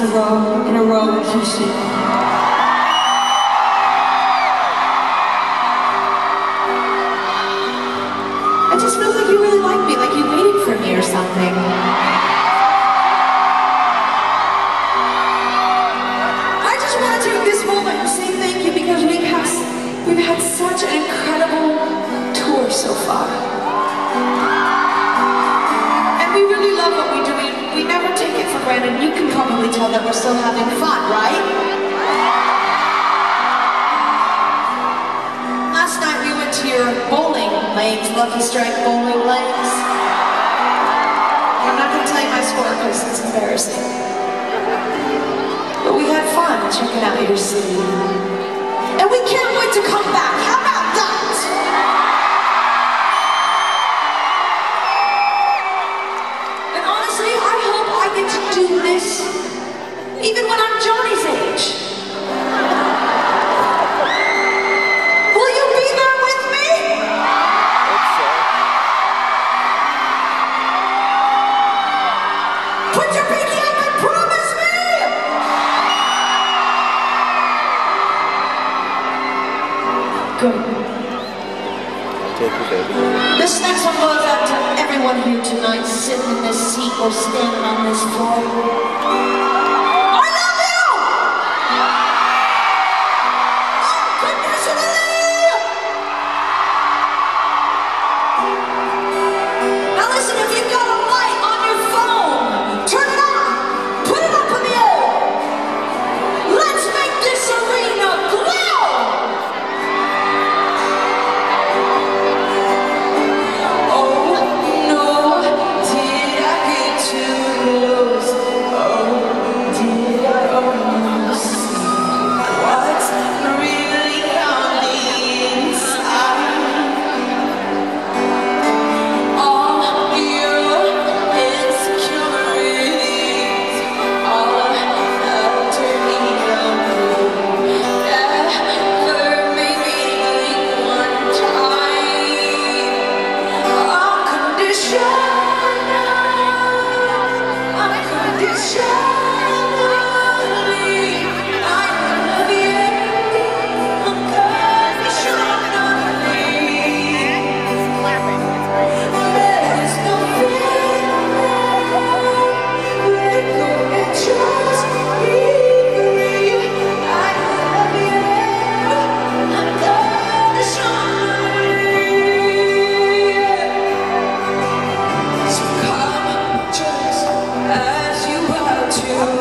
in a row in Houston. I just feel like you really like me, like you waited for me or something. I just want to take this moment and say thank you because we've had such an incredible tour so far. And we really love what we do. We never take it for granted. You can probably tell that we're still having fun, right? Last night we went to your bowling lanes, Lucky Strike bowling lanes. I'm not going to tell you my score because it's embarrassing. But we had fun checking out your city. And we can't wait to come back. How about that? And honestly, I hope I get to do this even when I'm Johnny's age. Will you be there with me? Put your pinky up and promise me! Good. This next one goes out to everyone here tonight, sitting in this seat or standing on this floor. I love you! Unconditionally! Now listen, if you've got a light on your phone, turn it on, put it up in the air. Let's make this arena glow! To